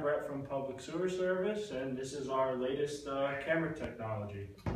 Brett from Public Sewer Service, and this is our latest camera technology.